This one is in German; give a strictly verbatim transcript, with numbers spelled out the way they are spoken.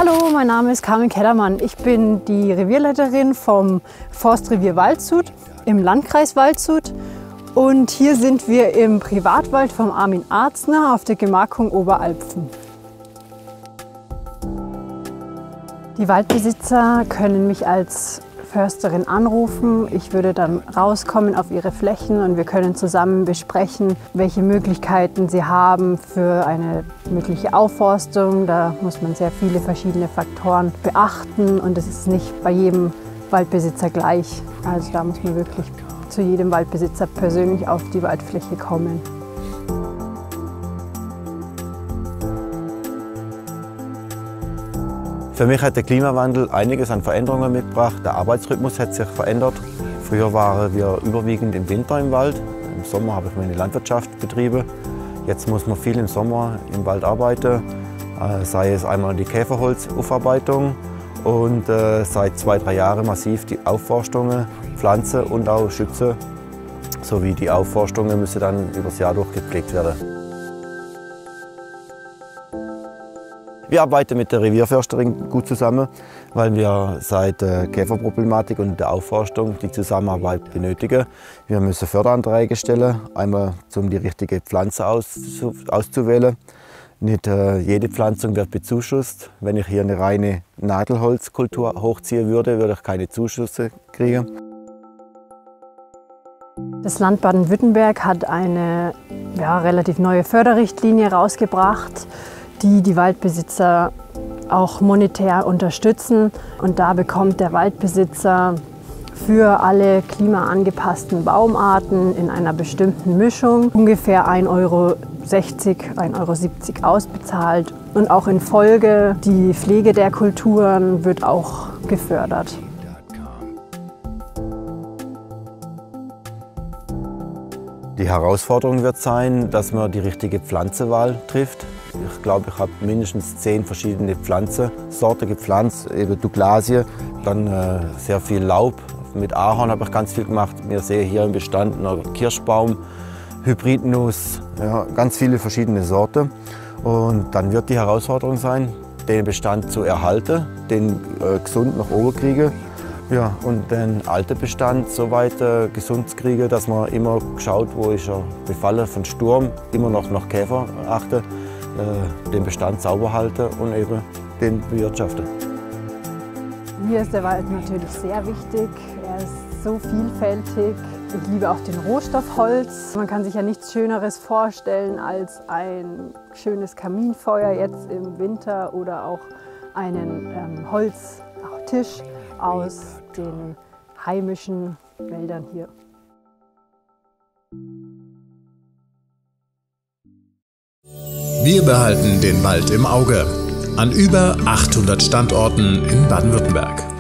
Hallo, mein Name ist Carmen Kellermann. Ich bin die Revierleiterin vom Forstrevier Waldshut im Landkreis Waldshut. Und hier sind wir im Privatwald vom Armin Arzner auf der Gemarkung Oberalpfen. Die Waldbesitzer können mich als Försterin anrufen. Ich würde dann rauskommen auf ihre Flächen und wir können zusammen besprechen, welche Möglichkeiten sie haben für eine mögliche Aufforstung. Da muss man sehr viele verschiedene Faktoren beachten und es ist nicht bei jedem Waldbesitzer gleich. Also da muss man wirklich zu jedem Waldbesitzer persönlich auf die Waldfläche kommen. Für mich hat der Klimawandel einiges an Veränderungen mitgebracht. Der Arbeitsrhythmus hat sich verändert. Früher waren wir überwiegend im Winter im Wald. Im Sommer habe ich meine Landwirtschaft betrieben. Jetzt muss man viel im Sommer im Wald arbeiten, sei es einmal die Käferholzaufarbeitung und seit zwei, drei Jahren massiv die Aufforstungen, Pflanzen und auch Schützen. Sowie die Aufforstungen müssen dann über das Jahr durchgepflegt werden. Wir arbeiten mit der Revierförsterin gut zusammen, weil wir seit der Käferproblematik und der Aufforstung die Zusammenarbeit benötigen. Wir müssen Förderanträge stellen, einmal um die richtige Pflanze auszuwählen. Nicht äh, jede Pflanzung wird bezuschusst. Wenn ich hier eine reine Nadelholzkultur hochziehen würde, würde ich keine Zuschüsse kriegen. Das Land Baden-Württemberg hat eine ja, relativ neue Förderrichtlinie rausgebracht, die die Waldbesitzer auch monetär unterstützen. Und da bekommt der Waldbesitzer für alle klimaangepassten Baumarten in einer bestimmten Mischung ungefähr ein Euro sechzig, ein Euro siebzig ausbezahlt. Und auch in Folge die Pflege der Kulturen wird auch gefördert. Die Herausforderung wird sein, dass man die richtige Pflanzenwahl trifft. Ich glaube, ich habe mindestens zehn verschiedene Pflanzensorten gepflanzt, eben Douglasie, dann äh, sehr viel Laub. Mit Ahorn habe ich ganz viel gemacht. Wir sehen hier im Bestand noch Kirschbaum, Hybridnuss, ja, ganz viele verschiedene Sorten. Und dann wird die Herausforderung sein, den Bestand zu erhalten, den äh, gesund nach oben kriegen. Ja, und den alten Bestand so weit äh, gesund zu kriegen, dass man immer schaut, wo ist er befallen von Sturm, immer noch nach Käfer achten, äh, den Bestand sauber halten und eben den bewirtschaften. Mir ist der Wald natürlich sehr wichtig. Er ist so vielfältig. Ich liebe auch den Rohstoff Holz. Man kann sich ja nichts Schöneres vorstellen als ein schönes Kaminfeuer jetzt im Winter oder auch einen ähm, Holztisch aus den heimischen Wäldern hier. Wir behalten den Wald im Auge. An über achthundert Standorten in Baden-Württemberg.